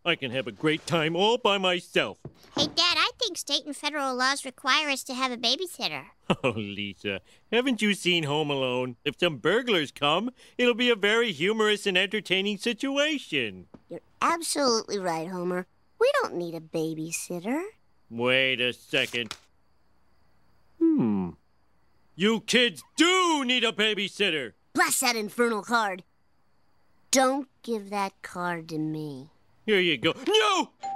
I can have a great time all by myself. Hey, Dad, I think state and federal laws require us to have a babysitter. Oh, Lisa, haven't you seen Home Alone? If some burglars come, it'll be a very humorous and entertaining situation. You're absolutely right, Homer. We don't need a babysitter. Wait a second. You kids do need a babysitter! Blast that infernal card. Don't give that card to me. Here you go. No!